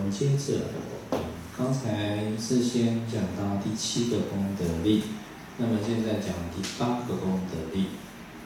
们接着，刚才是先讲到第7个功德力，那么现在讲第8个功德力。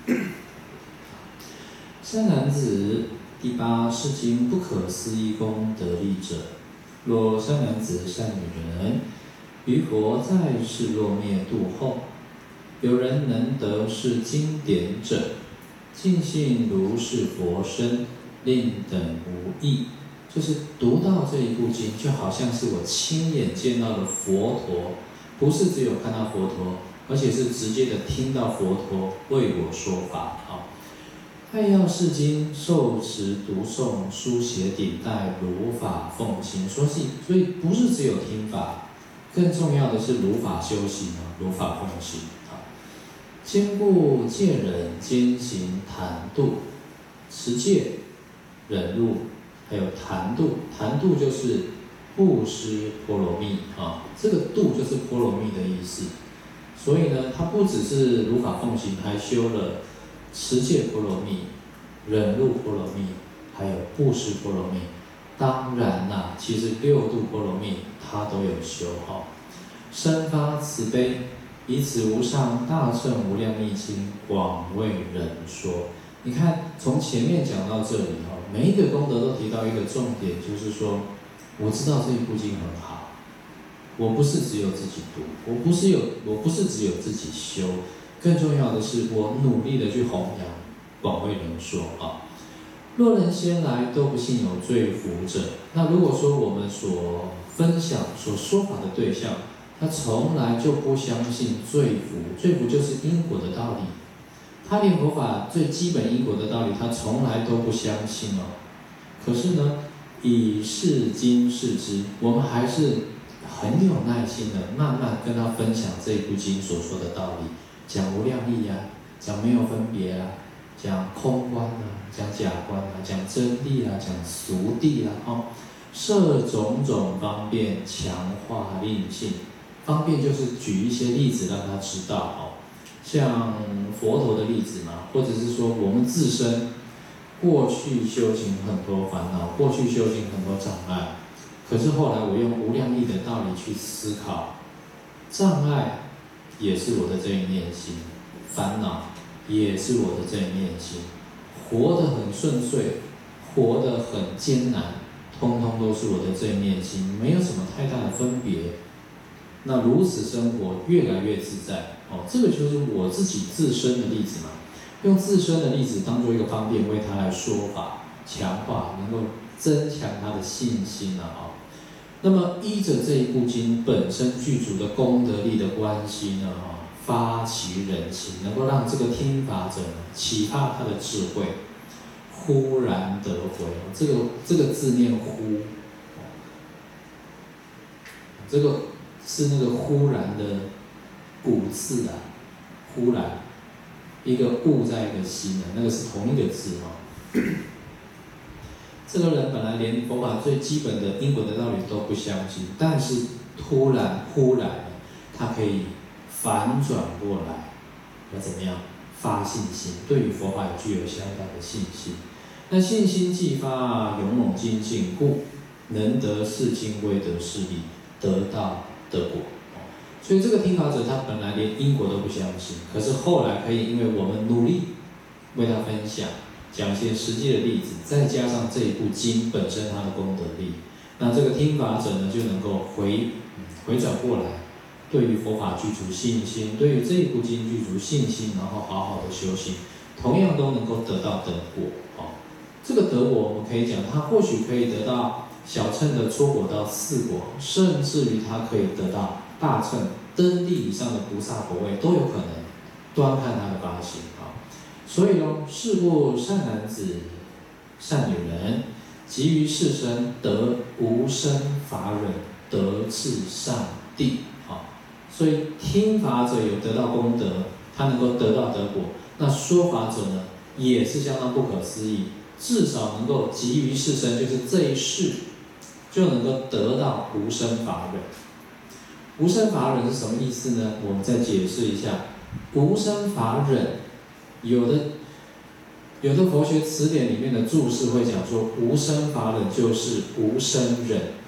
善男子，第8是经不可思议功德力者，若善男子、善女人，于佛在世若灭度后，有人能得是经典者，尽信如是佛身，令等无异。就是读到这一部经，就好像是我亲眼见到的佛陀，不是只有看到佛陀，而且是直接的听到佛陀为我说法。爱要是经，受持读诵，书写顶戴，如法奉行说信。所以不是只有听法，更重要的是如法修行，如法奉行。兼顾戒忍、兼行谈度、持戒、忍辱，还有谈度。谈度就是布施波罗蜜这个度就是波罗蜜的意思。所以呢，它不只是如法奉行，还修了持戒波罗蜜、忍辱波罗蜜，还有布施波罗蜜。当然啦，其实6度波罗蜜它都有修生发慈悲，以此无上大乘无量密经广为人说。你看，从前面讲到这里每一个功德都提到一个重点，就是说，我知道这一部经很好，我不是只有自己读，我不是只有自己修，更重要的是我努力的去弘扬，广为人说若人先来都不信有罪福者，那如果说我们所分享、所说法的对象，他从来就不相信罪福，罪福就是因果的道理，他连佛法最基本因果的道理，他从来都不相信可是呢，以是经示之，我们还是很有耐心的，慢慢跟他分享这部经所说的道理，讲无量义讲没有分别讲空观讲假观讲真谛讲俗谛设种种方便，强化令信。方便就是举一些例子让他知道像佛陀的例子或者是说我们自身过去修行很多烦恼，过去修行很多障碍，可是后来我用无量义的道理去思考，障碍也是我的这一念心，烦恼也是我的这一念心，活得很顺遂，活得很艰难，通通都是我的这一念心，没有什么太大的分别。那如此生活越来越自在这个就是我自己自身的例子用自身的例子当做一个方便为他来说法，强化，能够增强他的信心那么依着这一部经本身具足的功德力的关系发其人情，能够让这个听法者启发他的智慧，忽然得回。这个字念忽，这个是那个忽然的古字忽然，一个悟在一个心那个是同一个字这个人本来连佛法最基本的因果的道理都不相信，但是忽然他可以反转过来，要怎么样？发信心，对于佛法也具有相当的信心。那信心既发勇猛精进，故能得是经未得是力，得道得果。所以这个听法者他本来连因果都不相信，可是后来可以因为我们努力为他分享，讲一些实际的例子，再加上这一部经本身它的功德力，那这个听法者呢就能够回转过来，对于佛法具足信心，对于这一部经具足信心，然后好好的修行，同样都能够得到得果这个得果我们可以讲，他或许可以得到小乘的初果到4果，甚至于他可以得到大乘登地以上的菩萨果位都有可能，端看他的发心所以是故善男子、善女人，即于世身得无生法忍，得至上地所以听法者有得到功德，他能够得到得果，那说法者呢也是相当不可思议，至少能够即于世身，就是这一世就能够得到无生法忍。无生法忍是什么意思呢？我们再解释一下。无生法忍，有的佛学词典里面的注释会讲说，无生法忍就是无生忍，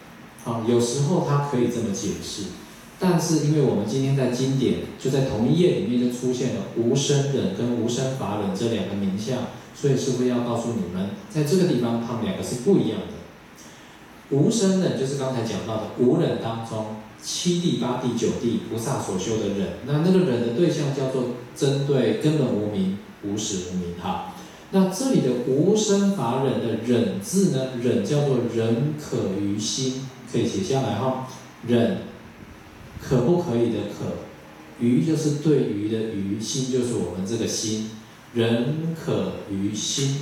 有时候它可以这么解释，但是因为我们今天在经典就在同一页里面就出现了无生忍跟无生法忍这两个名相，所以师父要告诉你们，在这个地方他们两个是不一样的。无生忍就是刚才讲到的无忍当中7地、8地、9地菩萨所修的忍，那个忍的对象叫做针对根本无明、无始无明。好，那这里的无生法忍的忍字呢，忍叫做忍可于心，可以写下来哈。忍可不可以的可，于就是对于的于，心就是我们这个心，忍可于心。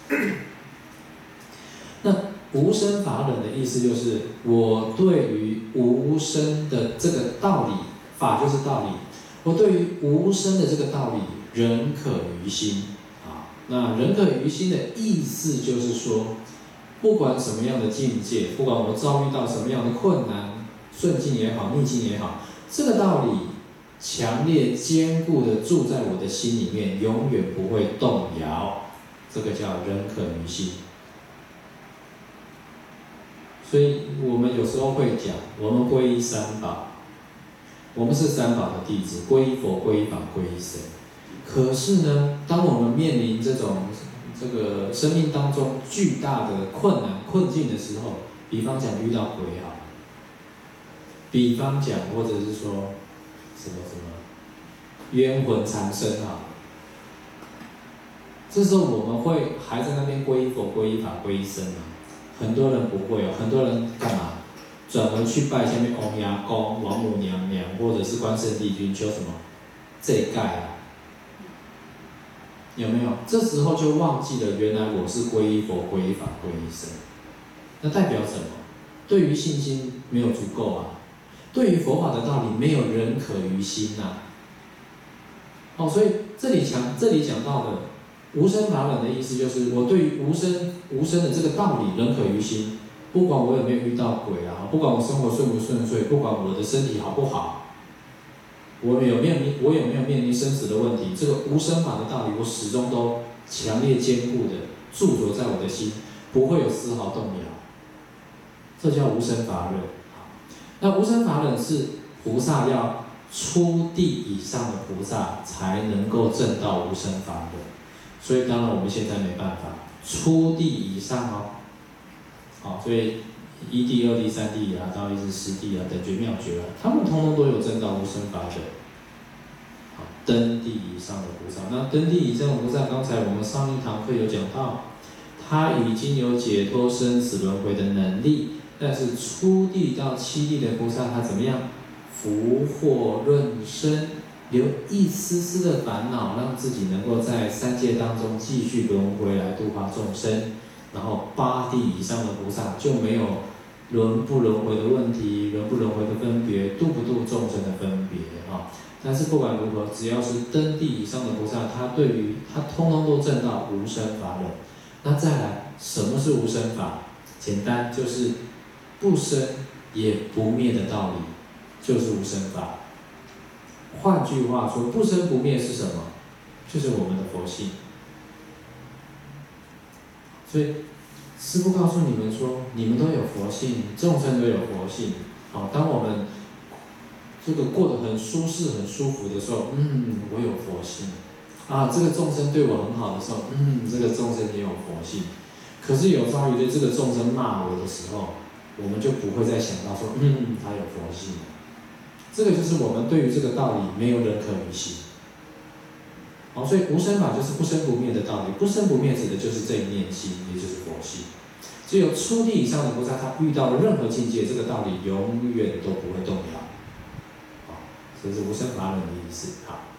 那无生法忍的意思就是，我对于无生的这个道理，法就是道理，我对于无生的这个道理，忍可于心。那忍可于心的意思就是说，不管什么样的境界，不管我遭遇到什么样的困难，顺境也好，逆境也好，这个道理强烈坚固的住在我的心里面，永远不会动摇，这个叫忍可于心。所以我们有时候会讲，我们皈依三宝，我们是三宝的弟子，皈依佛、皈依法、皈依僧。可是呢，当我们面临这个生命当中巨大的困难、困境的时候，比方讲遇到鬼好，比方讲或者是说什么冤魂缠身啊，这时候我们会还在那边皈依佛、皈依法、皈依僧啊。很多人不会哦，很多人干嘛？转而去拜下面王爷公、王母娘娘，或者是关圣帝君，求什么这盖啊？有没有？这时候就忘记了，原来我是皈依佛、皈依法、皈依僧。那代表什么？对于信心没有足够啊，对于佛法的道理没有忍可于心呐。所以这里讲到的无生法忍的意思就是，我对于无生的这个道理忍可于心，不管我有没有遇到鬼啊，不管我生活顺不顺遂，不管我的身体好不好，我有没有面临生死的问题，这个无生法的道理，我始终都强烈坚固的驻着在我的心，不会有丝毫动摇。这叫无生法忍。那无生法忍是菩萨要初地以上的菩萨才能够证到无生法忍。所以当然我们现在没办法，初地以上哦，好，所以1地、2地、3地啊，到一直10地啊，等觉妙觉啊，他们通通都有证到无生法忍。好，登地以上的菩萨，那登地以上的菩萨，刚才我们上一堂课有讲到，他已经有解脱生死轮回的能力，但是初地到7地的菩萨，他怎么样？福祸润生。留一丝丝的烦恼，让自己能够在3界当中继续轮回来度化众生。然后8地以上的菩萨就没有轮不轮回的问题，轮不轮回的分别，度不度众生的分别啊。但是不管如何，只要是登地以上的菩萨，他对于他通通都证到无生法忍。那再来，什么是无生法？简单就是不生也不灭的道理，就是无生法。换句话说，不生不灭是什么？就是我们的佛性。所以，师父告诉你们说，你们都有佛性，众生都有佛性。当我们这个过得很舒适、很舒服的时候，我有佛性。这个众生对我很好的时候，这个众生也有佛性。可是有朝一日这个众生骂我的时候，我们就不会再想到说，他有佛性。这个就是我们对于这个道理没有忍可于心。所以无生法就是不生不灭的道理，不生不灭指的就是这一念心，也就是佛性。只有初地以上的菩萨，他遇到了任何境界，这个道理永远都不会动摇。这是无生法忍的意思。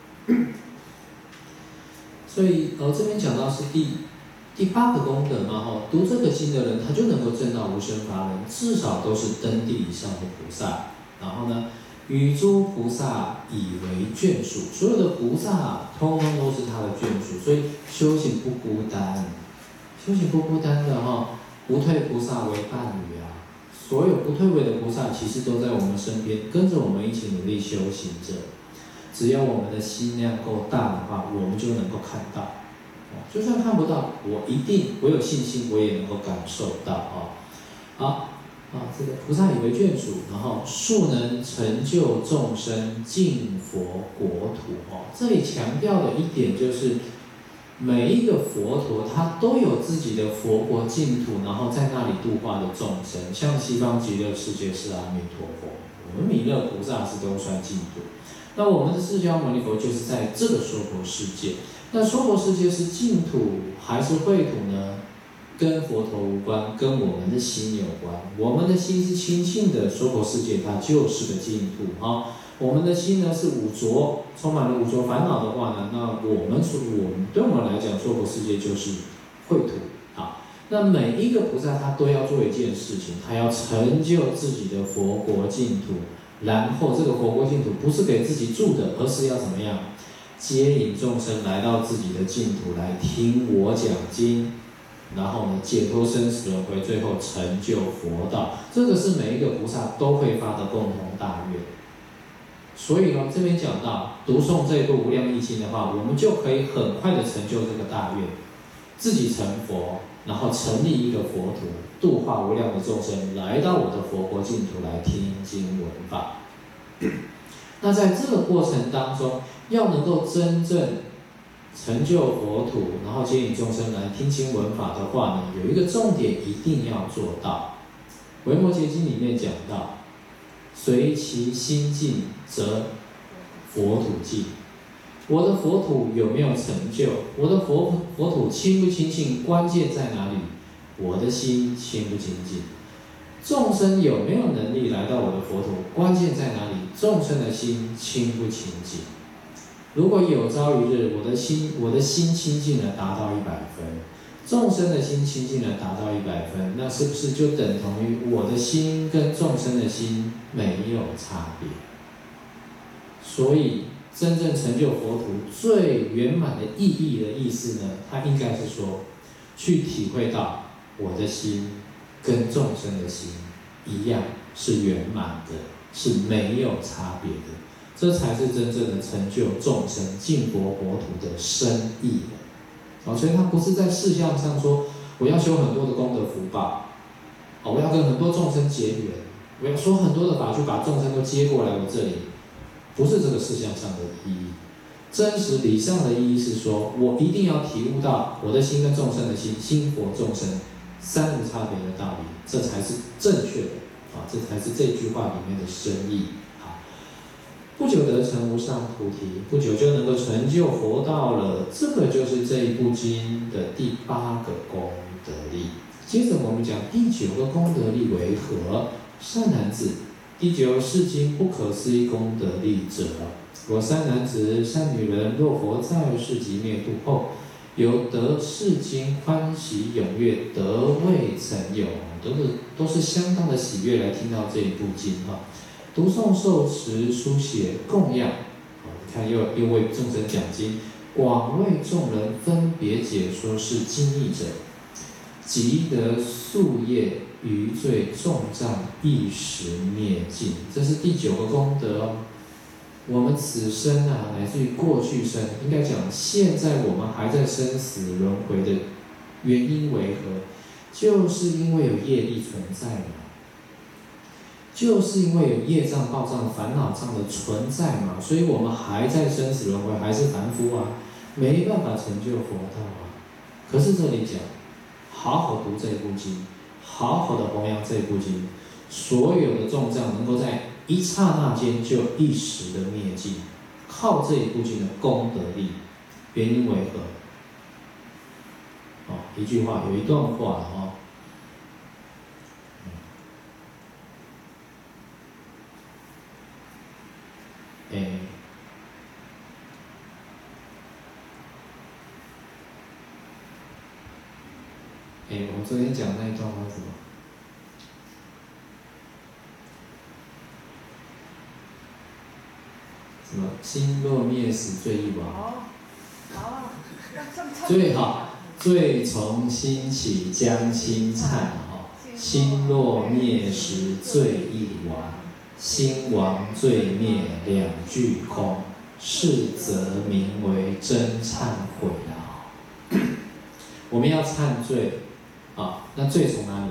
所以这边讲到是第8个功德嘛，读这个经的人，他就能够证到无生法忍，至少都是登地以上的菩萨。然后呢，与诸菩萨以为眷属，所有的菩萨通通都是他的眷属，所以修行不孤单，修行不孤单的无退菩萨为伴侣啊。所有不退位的菩萨，其实都在我们身边，跟着我们一起努力修行着。只要我们的心量够大的话，我们就能够看到。就算看不到，我有信心，我也能够感受到。好， 这个菩萨以为眷属，然后速能成就众生净佛国土。这里强调的一点就是，每一个佛陀他都有自己的佛国净土，然后在那里度化的众生。像西方极乐世界是阿弥陀佛，我们弥勒菩萨是东川净土。那我们的释迦牟尼佛就是在这个娑婆世界。那娑婆世界是净土还是秽土呢？跟佛陀无关，跟我们的心有关。我们的心是清净的，娑婆世界它就是个净土我们的心呢是污浊，充满了污浊烦恼的话呢，那对我们来讲，娑婆世界就是秽土那每一个菩萨他都要做一件事情，他要成就自己的佛国净土，然后这个佛国净土不是给自己住的，而是要怎么样？接引众生来到自己的净土来听我讲经。然后呢，解脱生死轮回，最后成就佛道，这个是每一个菩萨都会发的共同大愿。所以呢，这边讲到读诵这一部无量易经的话，我们就可以很快的成就这个大愿，自己成佛，然后成立一个佛土，度化无量的众生，来到我的佛国净土来听经闻法。那在这个过程当中，要能够真正成就佛土，然后接引众生来听经闻法的话呢，有一个重点一定要做到。维摩诘经里面讲到，随其心净，则佛土净。我的佛土有没有成就？我的佛土清不清净？关键在哪里？我的心清不清净？众生有没有能力来到我的佛土？关键在哪里？众生的心清不清净？如果有朝一日我的心清净了，达到100分，众生的心清净了，达到100分，那是不是就等同于我的心跟众生的心没有差别？所以真正成就佛土最圆满的意义的意思呢，它应该是说，去体会到我的心跟众生的心一样是圆满的，是没有差别的。这才是真正的成就众生净佛国土的深意所以它不是在事项上说我要修很多的功德福报我要跟很多众生结缘，我要说很多的法去把众生都接过来我这里，不是这个事项上的意义。真实理上的意义是说，我一定要体悟到我的心跟众生的心，心佛众生三无差别的道理，这才是正确的这才是这句话里面的深意。不久得成无上菩提，不久就能够成就佛道了。这个就是这一部经的第8个功德力。接着我们讲第9个功德力为何？善男子，第9世经不可思议功德力者，若善男子、善女人，若佛在世即灭度后，有得世经欢喜踊跃，得未曾有，都是相当的喜悦来听到这一部经读诵、受持、书写、供养，你看又为众生讲经，广为众人分别解说是经义者，即得宿业余罪重障一时灭尽。这是第9个功德我们此生乃至于过去生，应该讲现在我们还在生死轮回的原因为何？就是因为有业力存在嘛。就是因为有业障、报障、烦恼障的存在嘛，所以我们还在生死轮回，还是凡夫没办法成就佛道可是这里讲，好好读这部经，好好的弘扬这部经，所有的重障能够在一刹那间就一时的灭尽，靠这一部经的功德力，原因为何？一句话，有一段话我们昨天讲那一段话是什么？什么？心若灭时罪亦亡。最好，罪从心起，将心忏心若灭时罪亦亡，心亡罪灭两俱空，是则名为真忏悔我们要忏罪那罪从哪里来？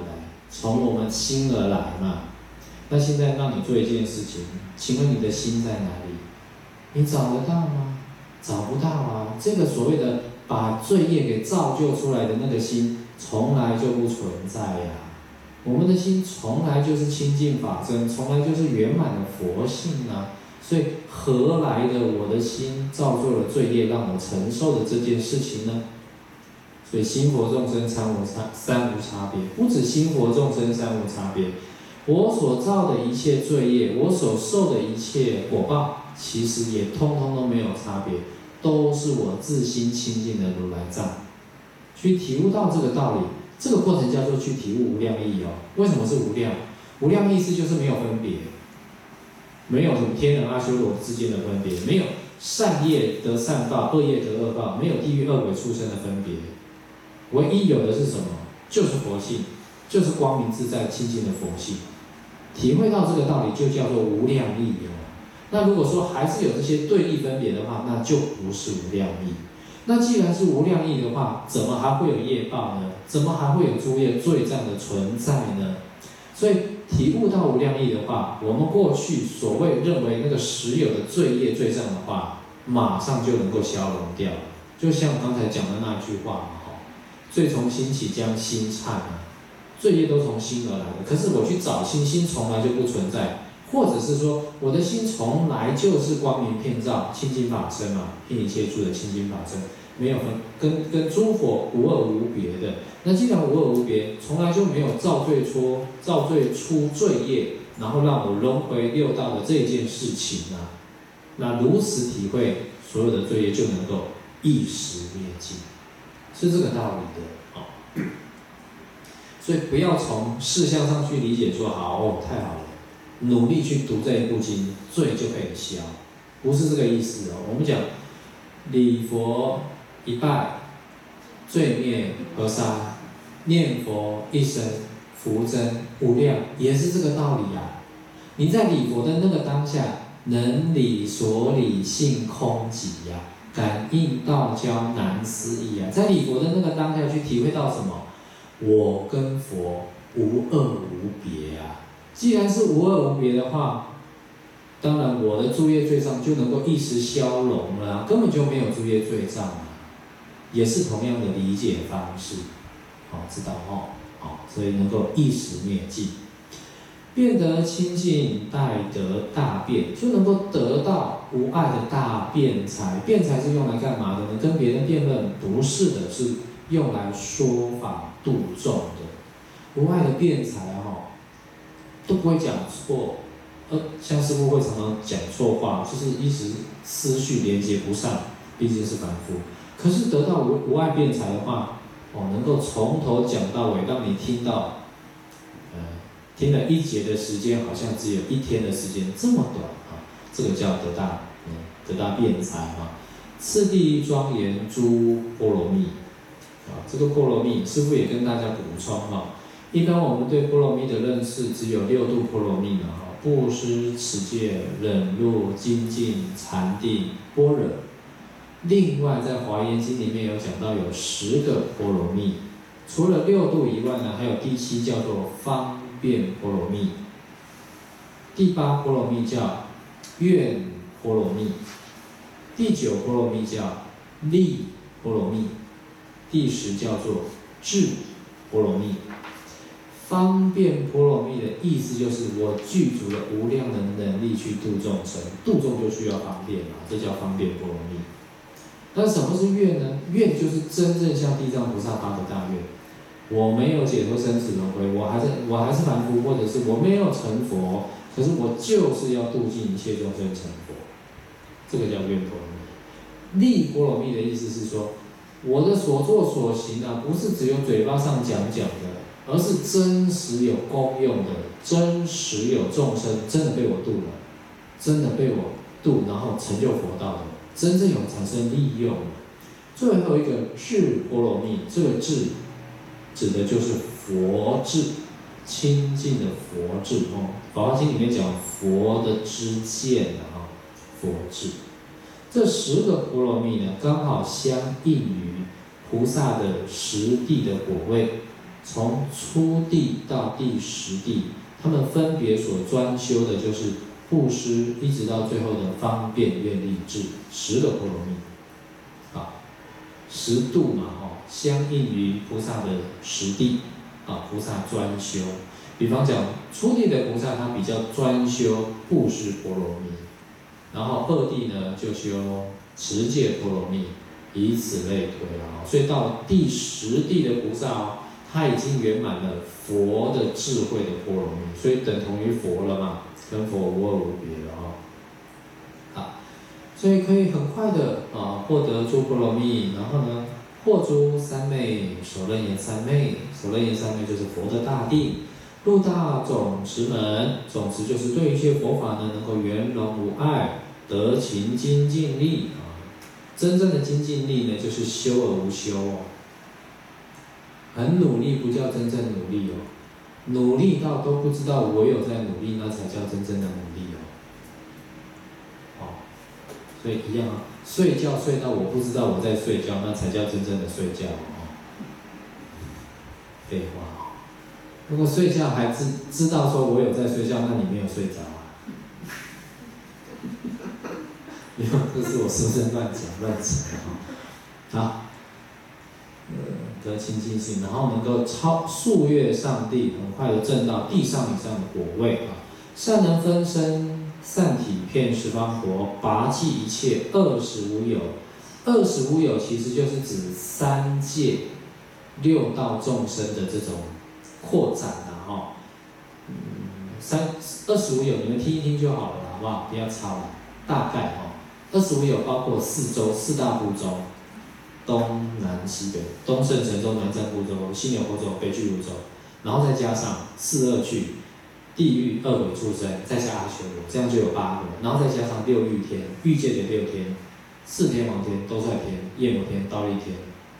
从我们心而来嘛。那现在让你做一件事情，请问你的心在哪里？你找得到吗？找不到啊。这个所谓的把罪业给造就出来的那个心，从来就不存在呀。我们的心从来就是清净法身，从来就是圆满的佛性啊。所以何来的我的心造作了罪业，让我承受的这件事情呢？所以心佛众生三无差别，不止心佛众生三无差别。我所造的一切罪业，我所受的一切果报，其实也通通都没有差别，都是我自心清净的如来藏。去体悟到这个道理，这个过程叫做去体悟无量义哦。为什么是无量？无量意思就是没有分别，没有什么天人阿修罗之间的分别，没有善业得善报，恶业得恶报，没有地狱恶鬼畜生的分别。唯一有的是什么？就是佛性，就是光明自在清净的佛性。体会到这个道理，就叫做无量义哦。那如果说还是有这些对立分别的话，那就不是无量义。那既然是无量义的话，怎么还会有业报呢？怎么还会有诸业罪障的存在呢？所以体悟到无量义的话，我们过去所谓认为那个实有的罪业罪障的话，马上就能够消融掉。就像刚才讲的那句话嘛，罪从心起，将心忏啊。罪业都从心而来的，可是我去找心，心从来就不存在，或者是说我的心从来就是光明遍照、清净法身嘛，遍一切处的清净法身，没有分跟诸佛无二无别的。那既然无二无别，从来就没有造罪出罪业，然后让我轮回六道的这件事情啊，那如此体会，所有的罪业就能够一时灭尽，是这个道理的哦。所以不要从事项上去理解说好哦，太好了，努力去读这一部经，罪就可以消，不是这个意思哦。我们讲礼佛一拜，罪灭河沙；念佛一生，福增无量，也是这个道理啊。你在礼佛的那个当下，能理所理性空寂呀，感应道交难思议啊。在礼佛的那个当下，去体会到什么？我跟佛无二无别啊！既然是无二无别的话，当然我的诸业罪障就能够一时消融了啊，根本就没有诸业罪障啊，也是同样的理解方式，好，知道哦，好，所以能够一时灭尽，变得清净，待得大辩，就能够得到无碍的大辩才。辩才是用来干嘛的呢？跟别人辩论不是的，是用来说法度众的。无碍的辩才都不会讲错，像师父会常常讲错话，就是一时思绪连接不上，毕竟是凡夫。可是得到无碍辩才的话，能够从头讲到尾，让你听到，听了一节的时间，好像只有一天的时间，这么短啊！这个叫得大辩才啊。次第庄严诸波罗蜜。这个波罗蜜，师父也跟大家补充一般我们对波罗蜜的认识只有6度波罗蜜嘛布施、持戒、忍辱、精进、禅定、般若。另外在华严经里面有讲到有10个波罗蜜，除了6度以外呢，还有第7叫做方便波罗蜜，第8波罗蜜叫愿波罗蜜，第9波罗蜜叫利波罗蜜，第10叫做智波罗蜜。方便波罗蜜的意思就是我具足了无量的能力去度众生，度众就需要方便嘛，这叫方便波罗蜜。那什么是愿呢？愿就是真正像地藏菩萨发的大愿，我没有解脱生死轮回，我还是凡夫，或者是我没有成佛，可是我就是要度尽一切众生成佛，这个叫愿波罗蜜。利波罗蜜的意思是说，我的所作所行不是只有嘴巴上讲的，而是真实有功用的，真实有众生真的被我度了，真的被我度，然后成就佛道的，真正有产生利用的。最后一个智波罗蜜，这个智指的就是佛智，清净的佛智法华经里面讲佛的知见佛智。这10个波罗蜜呢，刚好相应于菩萨的实地的果位。 从初地到第10地，他们分别所专修的就是布施，一直到最后的方便愿力智10个波罗蜜。10度嘛，相应于菩萨的10地，菩萨专修。比方讲，初地的菩萨他比较专修布施波罗蜜，然后2地呢就修持戒波罗蜜，以此类推啊。所以到第10地的菩萨他已经圆满了佛的智慧的波罗蜜，所以等同于佛了嘛，跟佛无二无别了所以可以很快的获得诸波罗蜜，然后呢，获诸三昧，首楞严三昧，首楞严三昧就是佛的大定，入大总持门，总持就是对一切佛法呢能够圆融无碍，得勤精进力真正的精进力呢，就是修而无修很努力不叫真正努力努力到都不知道我有在努力，那才叫真正的努力所以一样睡觉睡到我不知道我在睡觉，那才叫真正的睡觉废话如果睡觉还知道说我有在睡觉，那你没有睡着没有，这是我书生乱扯好，得清净心，然后能够数越上地，很快的证到地上以上的果位善能分身。散体遍十方国，拔济一切20无有。20无有其实就是指3界6道众生的这种扩展20无有你们听一听就好了，好不好？不要抄了，大概20无有包括4洲4大部洲，东南西北，东胜神州、南瞻部洲、西牛贺洲、北俱卢洲，然后再加上4恶趣。地狱恶鬼畜生，再加阿修罗，这样就有8个，然后再加上6欲天，欲界的6天，4天王天、兜率天、夜摩天、忉利天、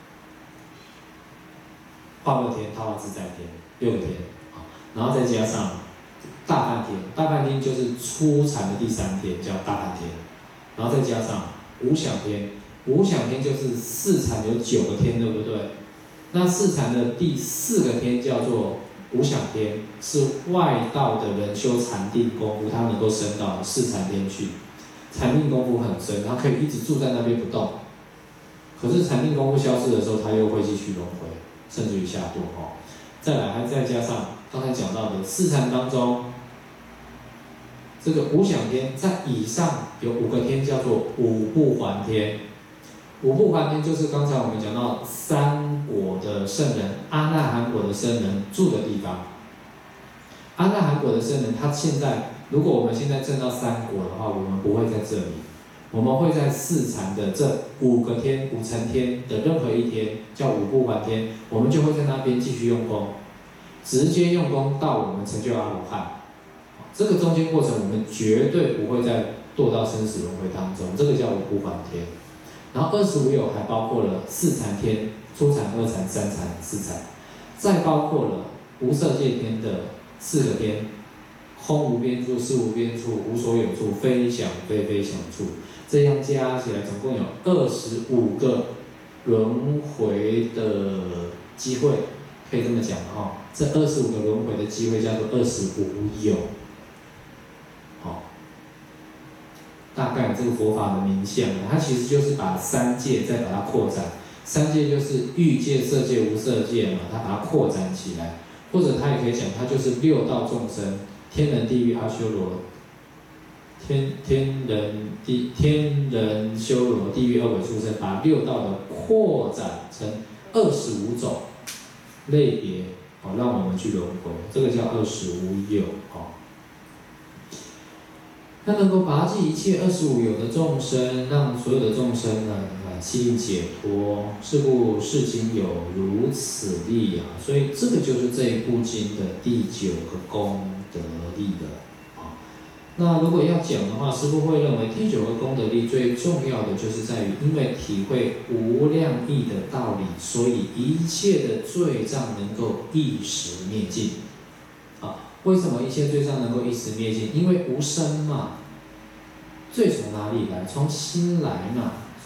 化乐天、他化自在天，6个天，然后再加上大梵天，大梵天就是初禅的第3天，叫大梵天，然后再加上无想天，无想天就是4禅有9个天，对不对？那4禅的第4个天叫做无想天，是外道的人修禅定功夫，他能够升到4禅天去。禅定功夫很深，他可以一直住在那边不动。可是禅定功夫消失的时候，他又会继续轮回，甚至于下堕再来，还再加上刚才讲到的4禅当中，这个无想天在以上有5个天，叫做五部还天。五部还天就是刚才我们讲到3果的圣人，阿那含果的圣人住的地方。阿那含果的圣人，他现在如果我们现在证到3果的话，我们不会在这里，我们会在4禅的这5个天、5层天的任何一天，叫五部还天，我们就会在那边继续用功，直接用功到我们成就阿罗汉。这个中间过程，我们绝对不会再堕到生死轮回当中，这个叫五部还天。然后20无有还包括了4禅天、初禅、2禅、3禅、4禅，再包括了无色界天的4个天，空无边处、事无边处、无所有处、非想非非想处，这样加起来总共有25个轮回的机会，可以这么讲这25个轮回的机会叫做20无有。大概这个佛法的名相，它其实就是把3界再把它扩展。3界就是欲界、色界、无色界嘛，它把它扩展起来，或者它也可以讲，它就是6道众生，天人、地狱、阿修罗，天人修罗、地狱、恶鬼、畜生，把6道的扩展成25种类别，让我们去轮回，这个叫20无有它能够拔济一切25有的众生，让所有的众生呢心灵解脱。是故世经有如此力所以这个就是这一部经的第9个功德力的那如果要讲的话，师父会认为第9个功德力最重要的就是在于，因为体会无量义的道理，所以一切的罪障能够一时灭尽。为什么一切罪障能够一时灭尽？因为无生嘛，罪从哪里来？从心来嘛。所以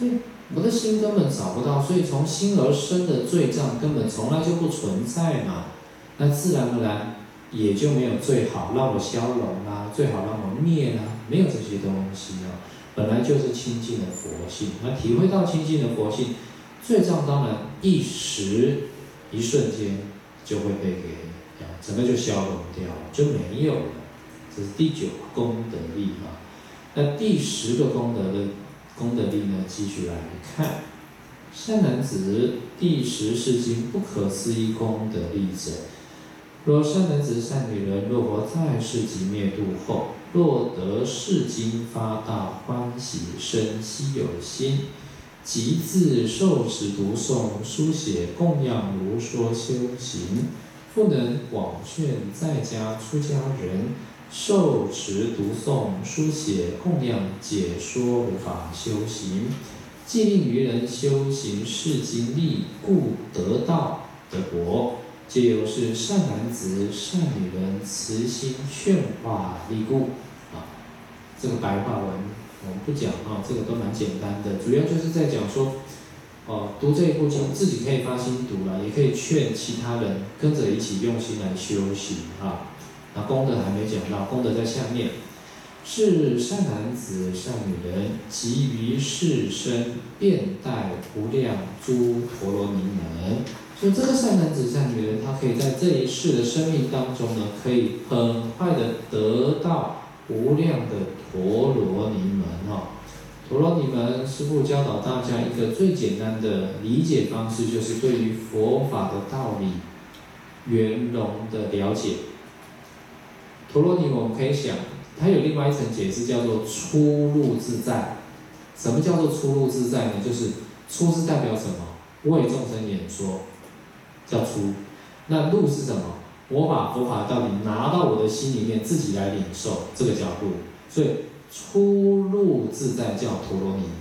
我的心根本找不到，所以从心而生的罪障根本从来就不存在嘛，那自然而然也就没有最好让我消融啦，最好让我灭啦，没有这些东西啊，本来就是清净的佛性，那体会到清净的佛性，罪障当然一时一瞬间就会被给整个就消融掉了，就没有了。这是第9个功德力啊。那第10个功德力呢，继续来看。善男子，第10世经不可思议功德力者，若善男子、善女人，若活在世即灭度后，若得世经发大欢喜，生希有心，即自受持读诵、书写、供养如说修行，复能广劝在家出家人受持读诵、书写、供养、解说如法修行，既令于人修行世经力，故得道得果。皆由是善男子、善女人慈心劝化力故。这个白话文我们不讲这个都蛮简单的，主要就是在讲说，读这一部经，自己可以发心读了，也可以劝其他人跟着一起用心来修行那功德还没讲到，功德在下面。是善男子、善女人，即于世生遍带无量诸陀罗尼门。所以这个善男子、善女人，他可以在这一世的生命当中呢，可以很快的得到无量的陀罗尼门陀罗尼门，师父教导大家一个最简单的理解方式，就是对于佛法的道理圆融的了解。陀罗尼我们可以想，它有另外一层解释，叫做出入自在。什么叫做出入自在呢？就是出是代表什么？为众生演说，叫出。那入是什么？我把佛法的道理拿到我的心里面，自己来领受，这个叫入。所以出入自在叫陀罗尼。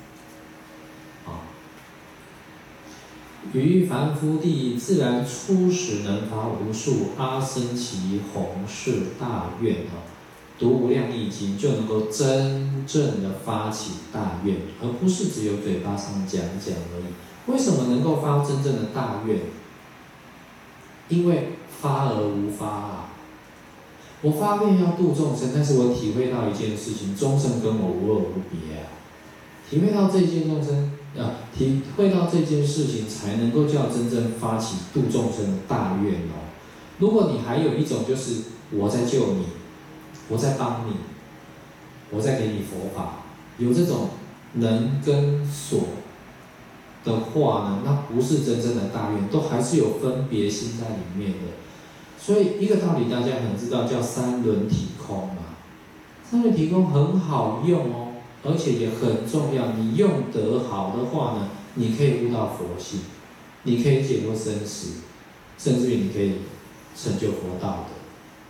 于凡夫地自然初始能发无数阿僧祇弘誓大愿读无量易经就能够真正的发起大愿，而不是只有嘴巴上讲讲而已。为什么能够发真正的大愿？因为发而无发我发愿要度众生，但是我体会到一件事情，众生跟我无二无别体会到这件众生体会到这件事情，才能够叫真正发起度众生的大愿如果你还有一种就是我在救你，我在帮你，我在给你佛法，有这种能跟所的话呢，那不是真正的大愿，都还是有分别心在里面的。所以一个道理大家很知道，叫三轮体空三轮体空很好用而且也很重要。你用得好的话呢，你可以悟到佛性，你可以解脱生死，甚至于你可以成就佛道的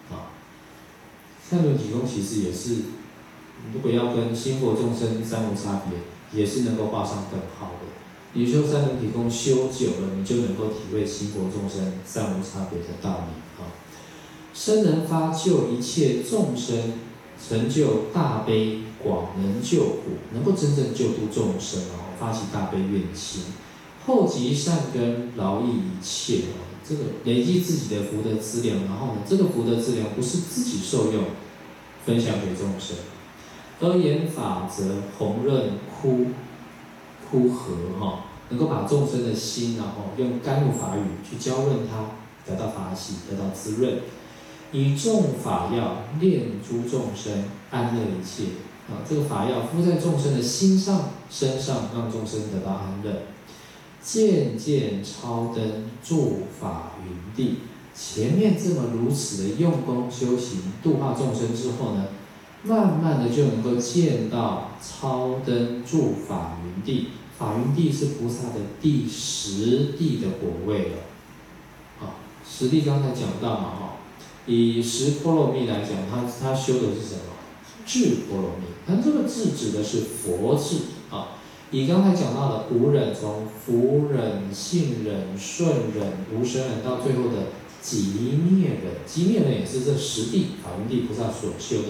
三轮体空其实也是，如果要跟心佛众生三无差别，也是能够画上等号的。你修三轮体空修久了，你就能够体会心佛众生三无差别的道理生能发救一切众生，成就大悲，广能救苦，能够真正救度众生发起大悲愿心，厚积善根，劳益一切这个累积自己的福德资粮，然后呢，这个福德资粮不是自己受用，分享给众生。而言法则弘润枯和能够把众生的心用甘露法语去浇润它，得到法喜，得到滋润。以众法药炼诸众生，安乐一切这个法药敷在众生的心上、身上，让众生得到安乐。渐渐超登诸法云地，前面这么如此的用功修行度化众生之后呢，慢慢的就能够见到超登诸法云地。法云地是菩萨的第10地的果位了10地刚才讲到以10波罗蜜来讲，他修的是什么？智波罗蜜。但这个智指的是佛智以刚才讲到的无忍，从福忍、信忍、顺忍、无生忍，到最后的寂灭忍，寂灭忍也是这10地法云地菩萨所修的